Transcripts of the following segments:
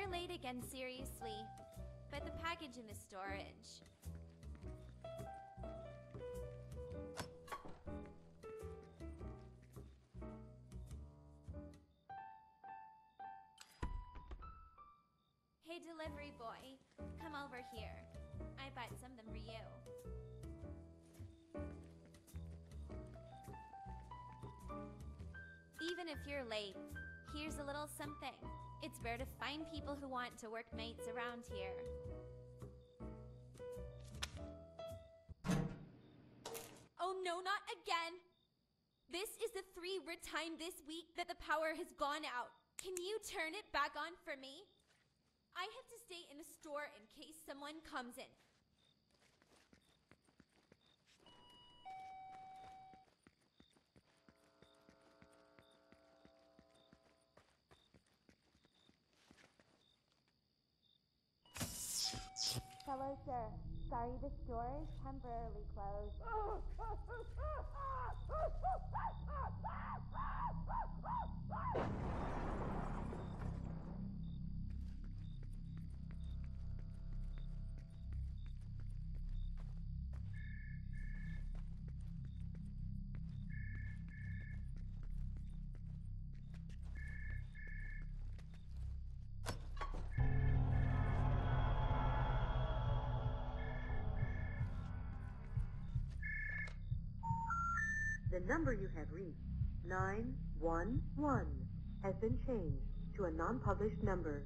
late again, seriously. But the package in the storage. Hey, delivery boy, come over here. I bought something for you. Even if you're late, here's a little something. It's rare to find people who want to work nights around here. Oh no, not again! This is the 3rd time this week that the power has gone out. Can you turn it back on for me? I have to stay in the store in case someone comes in. Hello, sir. Sorry, the store is temporarily closed. The number you have reached, 911, has been changed to a non-published number.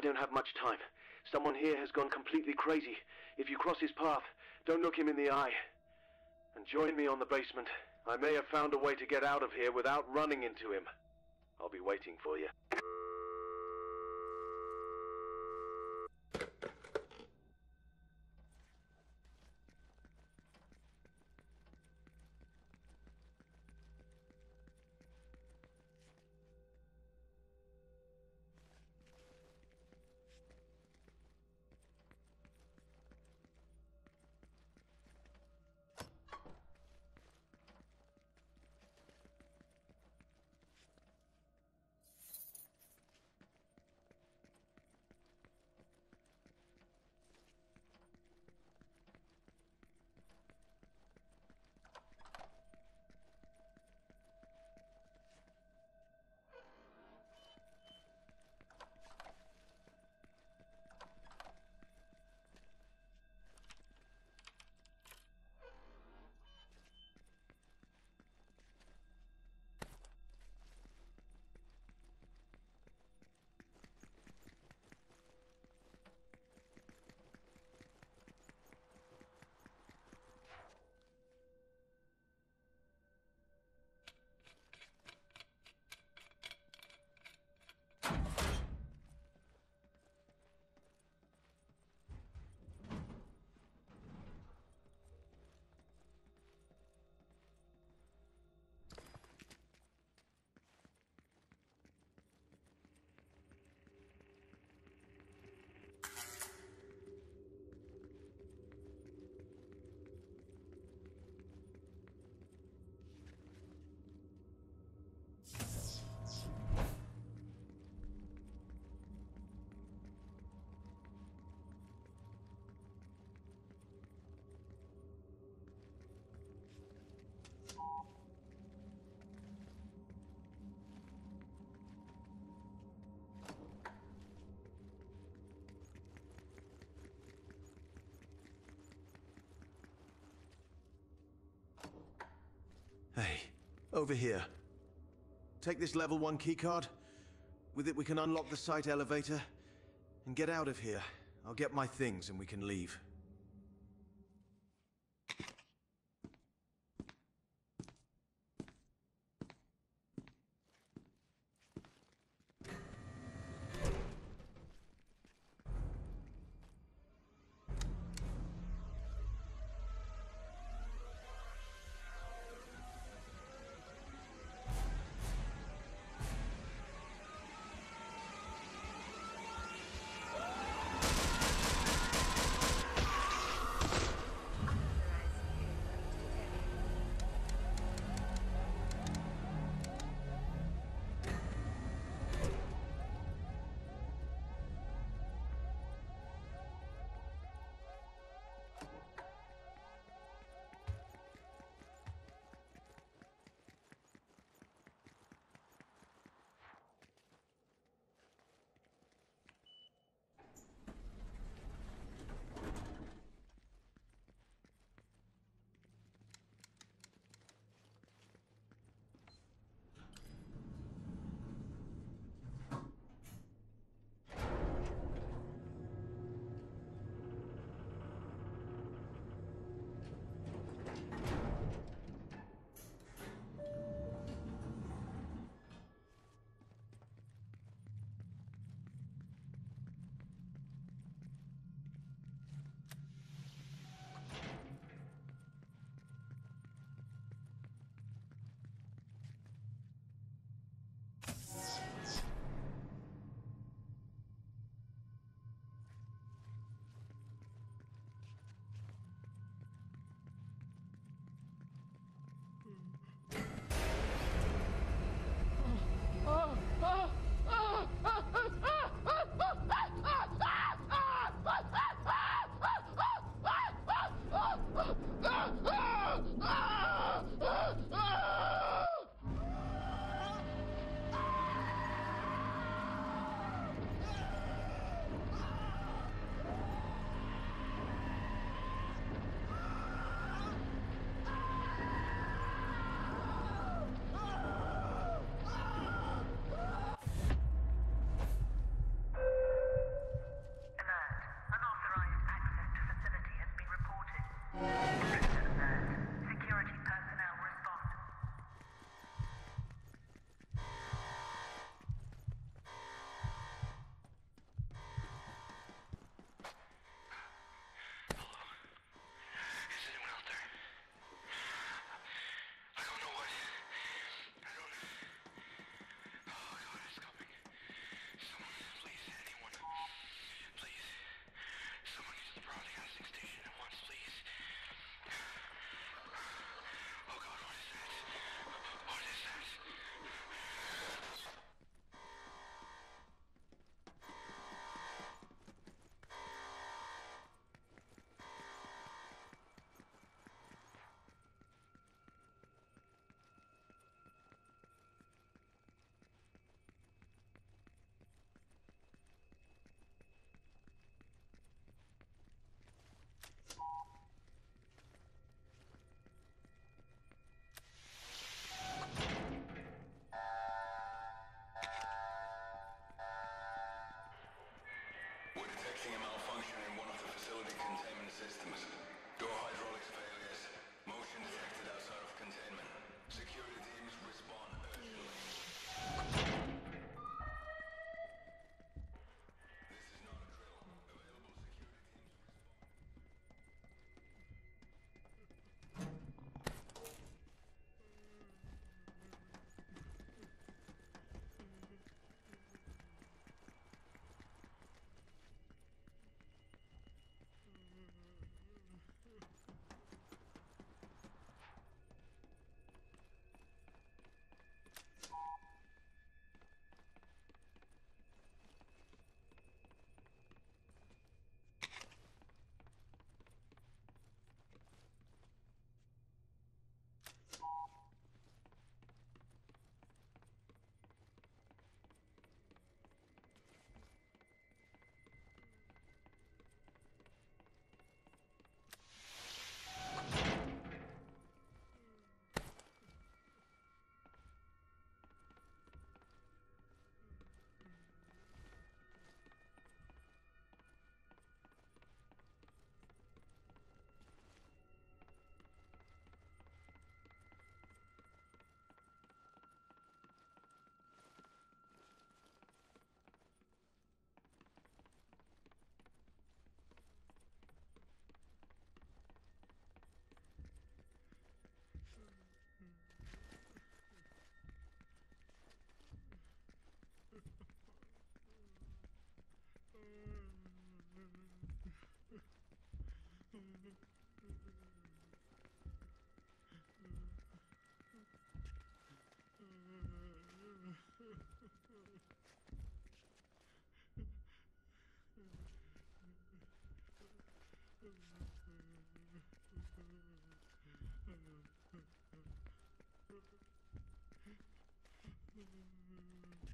don't have much time. Someone here has gone completely crazy. If you cross his path, don't look him in the eye. And join me on the basement. I may have found a way to get out of here without running into him. I'll be waiting for you. Hey, over here. Take this level 1 keycard. With it we can unlock the site elevator and get out of here. I'll get my things and we can leave.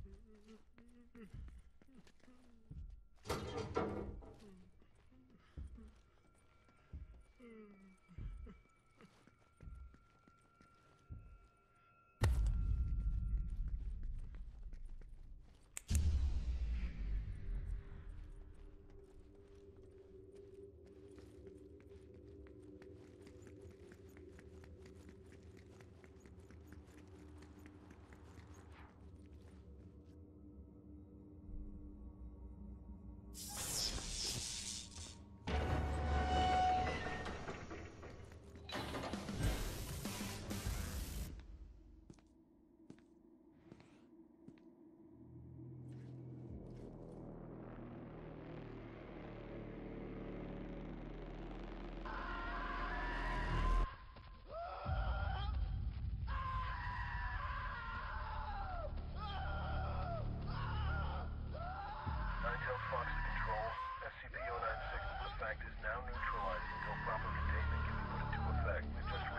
Fox to control. SCP-096 artifact is now neutralized until proper containment can be put into effect. We've just